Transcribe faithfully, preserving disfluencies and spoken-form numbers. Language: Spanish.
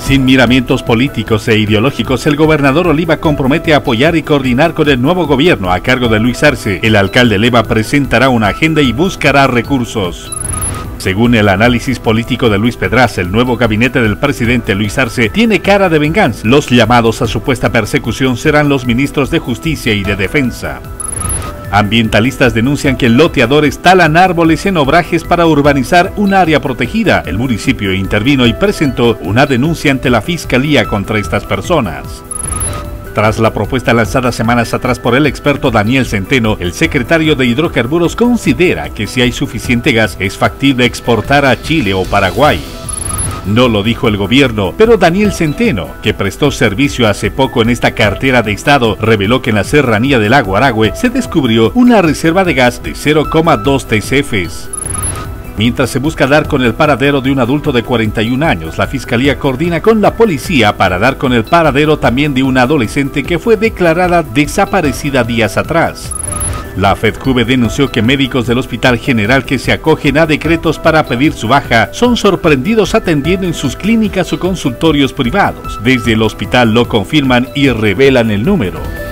Sin miramientos políticos e ideológicos, el gobernador Oliva compromete a apoyar y coordinar con el nuevo gobierno a cargo de Luis Arce. El alcalde Leva presentará una agenda y buscará recursos. Según el análisis político de Luis Pedraza, el nuevo gabinete del presidente Luis Arce tiene cara de venganza. Los llamados a supuesta persecución serán los ministros de Justicia y de Defensa. Ambientalistas denuncian que loteadores talan árboles en obrajes para urbanizar un área protegida. El municipio intervino y presentó una denuncia ante la Fiscalía contra estas personas. Tras la propuesta lanzada semanas atrás por el experto Daniel Centeno, el secretario de Hidrocarburos considera que si hay suficiente gas es factible exportar a Chile o Paraguay. No lo dijo el gobierno, pero Daniel Centeno, que prestó servicio hace poco en esta cartera de estado, reveló que en la serranía del lago Aragüe se descubrió una reserva de gas de cero coma dos T C Fs. Mientras se busca dar con el paradero de un adulto de cuarenta y un años, la Fiscalía coordina con la policía para dar con el paradero también de una adolescente que fue declarada desaparecida días atrás. La FEDJUVE denunció que médicos del Hospital General que se acogen a decretos para pedir su baja son sorprendidos atendiendo en sus clínicas o consultorios privados. Desde el hospital lo confirman y revelan el número.